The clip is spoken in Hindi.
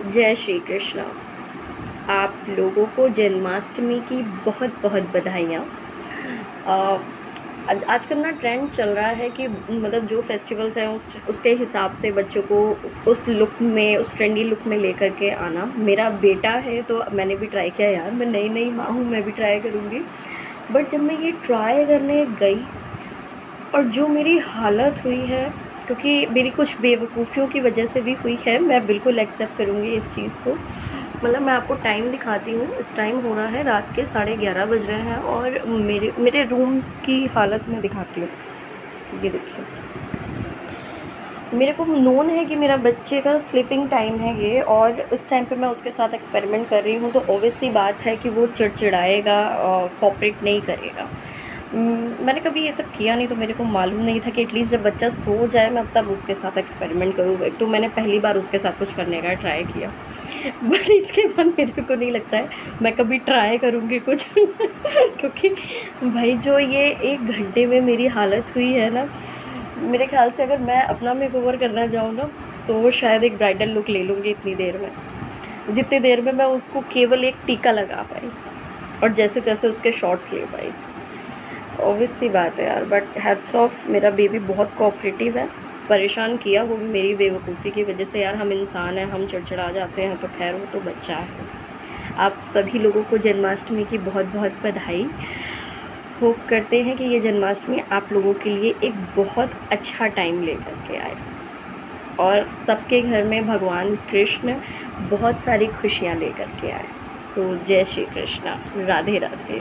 जय श्री कृष्णा। आप लोगों को जन्माष्टमी की बहुत बहुत बधाइयाँ। आजकल ना ट्रेंड चल रहा है कि मतलब जो फेस्टिवल्स हैं उसके हिसाब से बच्चों को उस लुक में, उस ट्रेंडी लुक में लेकर के आना। मेरा बेटा है तो मैंने भी ट्राई किया, यार मैं नई नई माँ हूँ, मैं भी ट्राई करूँगी। बट जब मैं ये ट्राई करने गई और जो मेरी हालत हुई है, क्योंकि मेरी कुछ बेवकूफ़ियों की वजह से भी हुई है, मैं बिल्कुल एक्सेप्ट करूँगी इस चीज़ को। मतलब मैं आपको टाइम दिखाती हूँ। इस टाइम हो रहा है रात के 11:30 बज रहे हैं और मेरे मेरे रूम की हालत मैं दिखाती हूँ। ये देखिए, मेरे को नोन है कि मेरा बच्चे का स्लीपिंग टाइम है ये, और इस टाइम पे मैं उसके साथ एक्सपेरिमेंट कर रही हूँ, तो ऑब्वियस सी बात है कि वो चिड़चिड़ाएगा और कोऑपरेट नहीं करेगा। मैंने कभी ये सब किया नहीं, तो मेरे को मालूम नहीं था कि एटलीस्ट जब बच्चा सो जाए मैं तब उसके साथ एक्सपेरिमेंट करूँ। एक तो मैंने पहली बार उसके साथ कुछ करने का ट्राई किया, बट इसके बाद मेरे को नहीं लगता है मैं कभी ट्राई करूँगी कुछ क्योंकि भाई जो ये 1 घंटे में मेरी हालत हुई है ना, मेरे ख्याल से अगर मैं अपना मेकओवर करना जाऊँ ना, तो शायद एक ब्राइडल लुक ले लूँगी इतनी देर में, जितनी देर में मैं उसको केवल एक टीका लगा पाई और जैसे तैसे उसके शॉट्स ले पाई। ऑब्वियस सी बात है यार, बट हैट्स ऑफ, मेरा बेबी बहुत कोऑपरेटिव है। परेशान किया वो भी मेरी बेवकूफ़ी की वजह से। यार हम इंसान हैं, हम चिड़चिड़ा जाते हैं, तो खैर वो तो बच्चा है। आप सभी लोगों को जन्माष्टमी की बहुत बहुत बधाई। होप करते हैं कि ये जन्माष्टमी आप लोगों के लिए एक बहुत अच्छा टाइम लेकर के आए और सबके घर में भगवान कृष्ण बहुत सारी खुशियाँ लेकर के आए। सो जय श्री कृष्णा, राधे राधे।